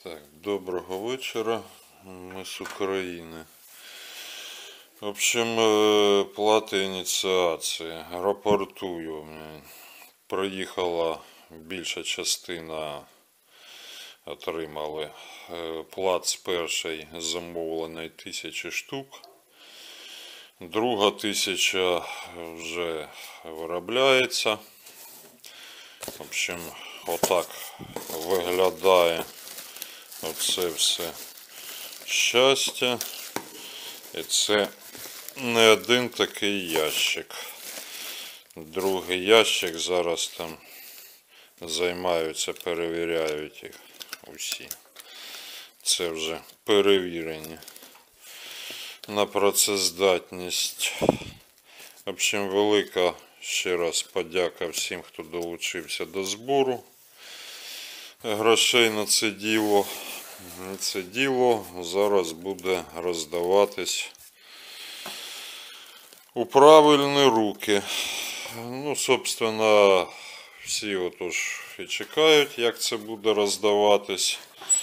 Так, доброго вечора. Ми з України. В общем, плата ініціації. Рапортую. Проїхала більша частина, отримали. Плац перший замовлений 1000 штук. Друга 1000 вже виробляється. В общем, отак виглядає оце все щастя. І це не один такий ящик. Другий ящик зараз там займаються, перевіряють їх усі. Це вже перевірені на працездатність. В общем, велика ще раз подяка всім, хто долучився до збору грошей на це діло. Це діло зараз буде роздаватись у правильні руки. Ну, собственно, всі отож і чекають, як це буде роздаватись.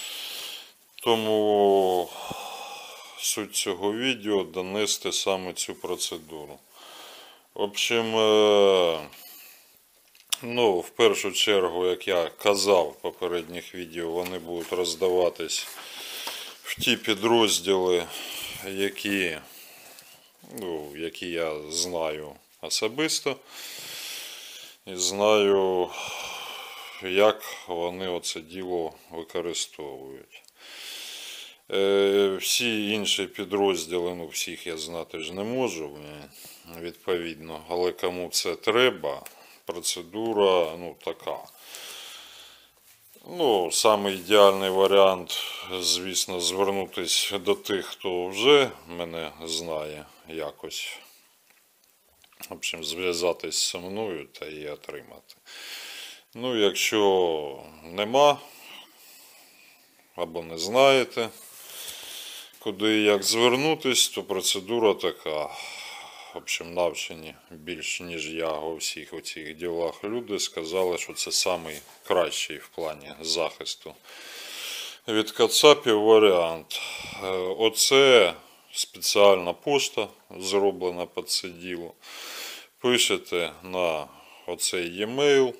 Тому суть цього відео донести саме цю процедуру. В общем, ну, в першу чергу, як я казав в попередніх відео, вони будуть роздаватись в ті підрозділи, які я знаю особисто. І знаю, як вони оце діло використовують. Всі інші підрозділи, ну всіх я знати ж не можу, відповідно, але кому це треба, процедура, ну, така. Ну, саме ідеальний варіант, звісно, звернутися до тих, хто вже мене знає якось. В общем, зв'язатись зі мною та її отримати. Ну, якщо нема, або не знаєте, куди і як звернутись, то процедура така. В общем, навчені більш ніж я у всіх оцих ділах люди сказали, що це найкращий в плані захисту від кацапів варіант. Оце спеціальна пошта зроблена під це діло. Пишете на оцей e-mail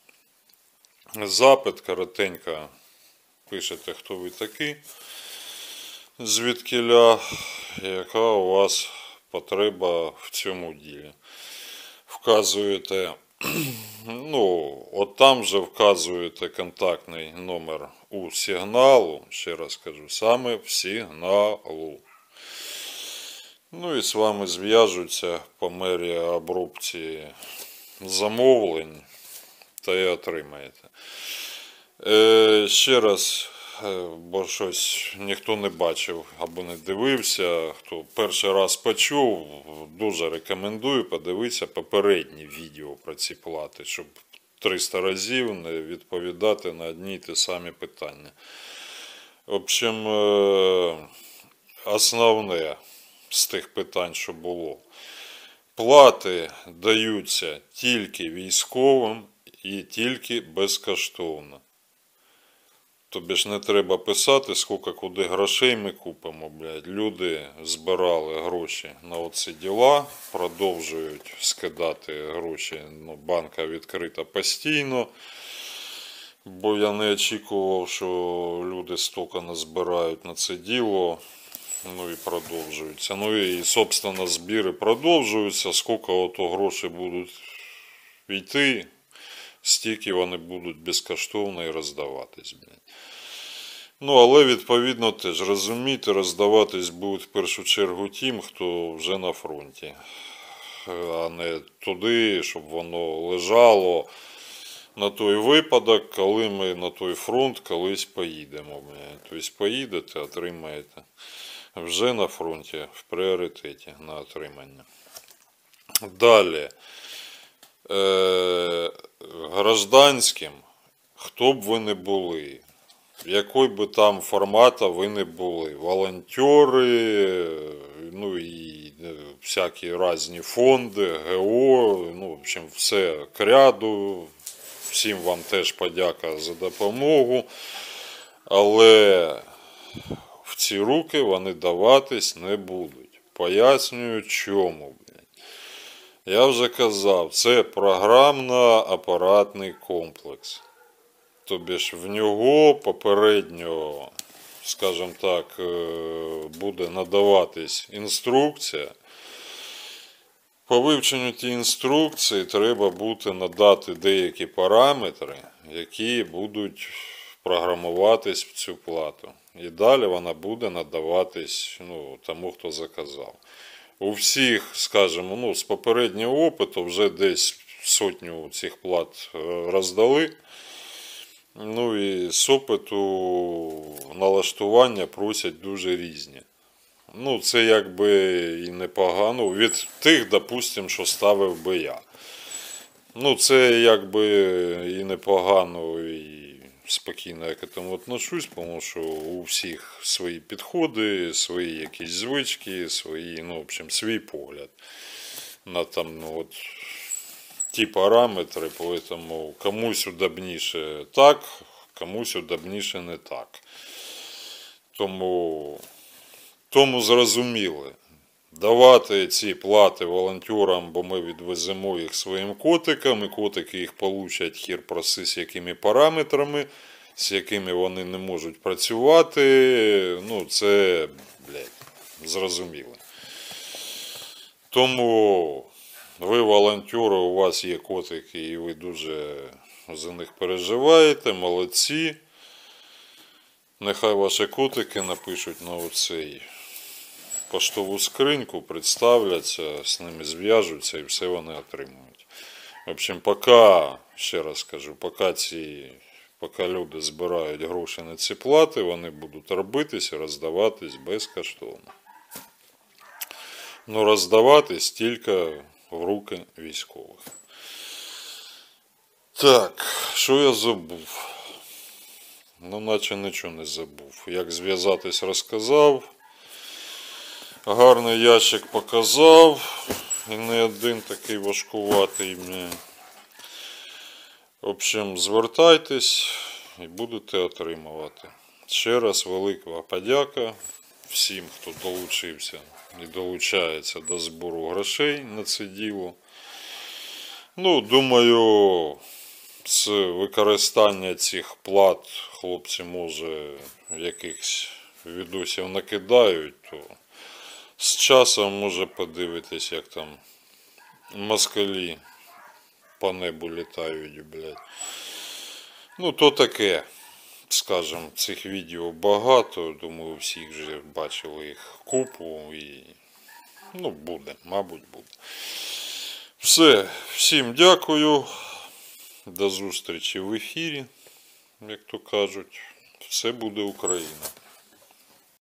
запит, коротенько пишете, хто ви такі, звідкіля, яка у вас потреба в цьому ділі. Вказуєте, ну, от там же вказуєте контактний номер у сигналу, ще раз кажу, саме в сигналу. Ну і з вами зв'яжуться по мері обробці замовлень та й отримаєте. Ще раз, бо щось ніхто не бачив або не дивився, хто перший раз почув, дуже рекомендую подивитися попередні відео про ці плати, щоб 300 разів не відповідати на одні й ті самі питання. В общем, основне з тих питань, що було. Плати даються тільки військовим і тільки безкоштовно. Тобі ж не треба писати, скільки куди грошей ми купимо, блядь. Люди збирали гроші на оці діла, продовжують скидати гроші, ну, банка відкрита постійно. Бо я не очікував, що люди стільки назбирають на це діло. Ну і продовжуються. Ну і, собственно, збіри продовжуються. Скільки ото грошей будуть йти, стільки вони будуть безкоштовно і роздаватись. Ну, але, відповідно, теж, розумієте, роздаватись будуть в першу чергу тим, хто вже на фронті. А не туди, щоб воно лежало на той випадок, коли ми на той фронт колись поїдемо. Тобто поїдете, отримаєте. Вже на фронті, в пріоритеті на отримання. Далі. Гражданським, хто б ви не були, який би там формата ви не були, волонтери, ну і всякі різні фонди, ГО, ну, в общем, все к ряду. Всім вам теж подяка за допомогу. Але в ці руки вони даватись не будуть. Пояснюю чому. Я вже казав, це програмно-апаратний комплекс. Тобі ж в нього попередньо, скажімо так, буде надаватись інструкція. По вивченню тієї інструкції треба буде надати деякі параметри, які будуть програмуватись в цю плату. І далі вона буде надаватись тому, хто заказав. У всіх, скажімо, з попереднього опиту вже десь сотню цих плат роздали. І з опиту налаштування просять дуже різні. Це якби і непогано. Від тих, допустим, що ставив би я. Це якби і непогано, і спокійно я к этому отношусь, тому що у всіх свої підходи, свої якісь звички, свої, в общем, свій погляд на ті параметри, поэтому комусь удобніше так, комусь удобніше не так. Тому зрозуміли, давати ці плати волонтерам, бо ми відвеземо їх своїм котикам, і котики їх получать хір проси з якими параметрами, з якими вони не можуть працювати, це, зрозуміло. Тому ви волонтери, у вас є котики і ви дуже за них переживаєте, молодці. Нехай ваші котики напишуть на оцей поштову скриньку, представляться, з ними зв'яжуться і все вони отримують. В общем, ще раз кажу, поки люди збирають гроші на ці плати, вони будуть робитися, роздаватись безкоштовно. Роздаватись тільки в руки військових. Так, що я забув? Наче нічого не забув. Як зв'язатись, розказав. Гарний ящик показав. І не один такий важкуватий. В общем, звертайтесь і будете отримувати. Ще раз велика подяка всім, хто долучився і долучається до збору грошей на це діло. Думаю, з використання цих плат хлопці, може, якихось відосів накидають, то з часом може подивитись, як там москалі по небу літають, то таке, скажем, цих відео багато, думаю, всі вже бачили їх купу і, буде, мабуть, буде. Все, всім дякую, до зустрічі в ефірі, як то кажуть, все буде Україна.